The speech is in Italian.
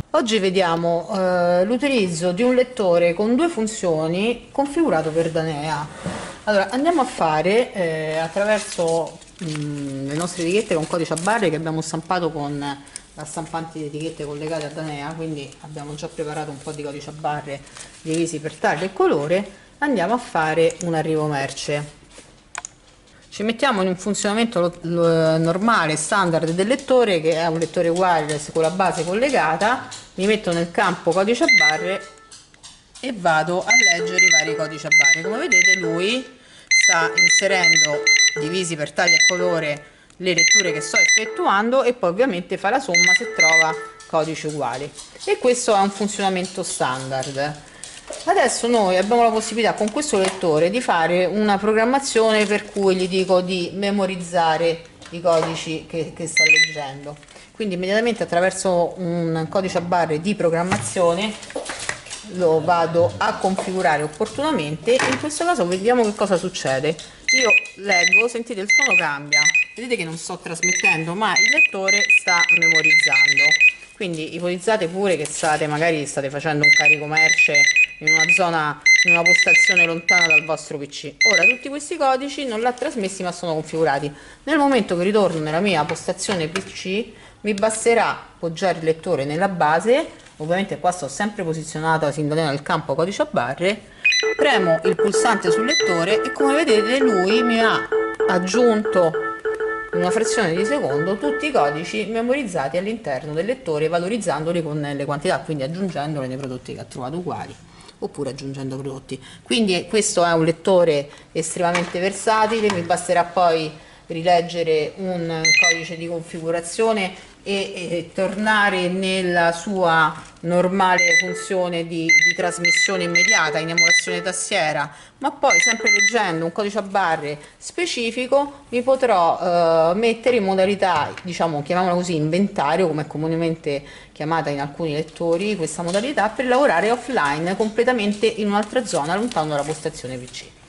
Oggi vediamo l'utilizzo di un lettore con due funzioni configurato per Danea. Allora, andiamo a fare attraverso le nostre etichette con codice a barre che abbiamo stampato con la stampante di etichette collegate a Danea, quindi abbiamo già preparato un po' di codice a barre divisi per taglio e colore. Andiamo a fare un arrivo merce. Ci mettiamo in un funzionamento normale, standard del lettore, che è un lettore wireless con la base collegata. Mi metto nel campo codice a barre e vado a leggere i vari codici a barre. Come vedete lui sta inserendo, divisi per taglio e colore, le letture che sto effettuando e poi ovviamente fa la somma se trova codici uguali. E questo è un funzionamento standard. Adesso noi abbiamo la possibilità con questo lettore di fare una programmazione per cui gli dico di memorizzare i codici che sta leggendo. Quindi immediatamente attraverso un codice a barre di programmazione lo vado a configurare opportunamente e in questo caso vediamo che cosa succede. Io leggo, sentite il suono cambia, vedete che non sto trasmettendo ma il lettore sta memorizzando. Quindi ipotizzate pure che magari state facendo un carico merce in una zona, in una postazione lontana dal vostro PC. Ora tutti questi codici non l'ha trasmessi ma sono configurati. Nel momento che ritorno nella mia postazione PC mi basterà appoggiare il lettore nella base, ovviamente qua sto sempre posizionata sin da nel campo codice a barre, premo il pulsante sul lettore e come vedete lui mi ha aggiunto in una frazione di secondo tutti i codici memorizzati all'interno del lettore, valorizzandoli con le quantità, quindi aggiungendoli nei prodotti che ha trovato uguali oppure aggiungendo prodotti. Quindi questo è un lettore estremamente versatile, mi basterà poi rileggere un codice di configurazione e tornare nella sua normale funzione di trasmissione immediata in emulazione tastiera, ma poi sempre leggendo un codice a barre specifico mi potrò mettere in modalità, diciamo, chiamiamola così, inventario, come è comunemente chiamata in alcuni lettori questa modalità, per lavorare offline completamente in un'altra zona lontano dalla postazione PC.